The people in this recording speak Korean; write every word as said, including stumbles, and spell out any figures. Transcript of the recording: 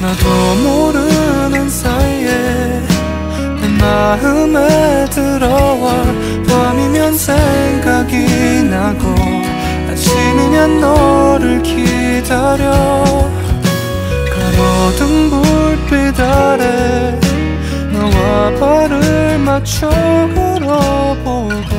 나도 모르는 사이에 내 마음에 들어와. 밤이면 생각이 나고 아침이면 너를 기다려. 가로등 불빛 아래 너와 발을 맞춰 걸어보고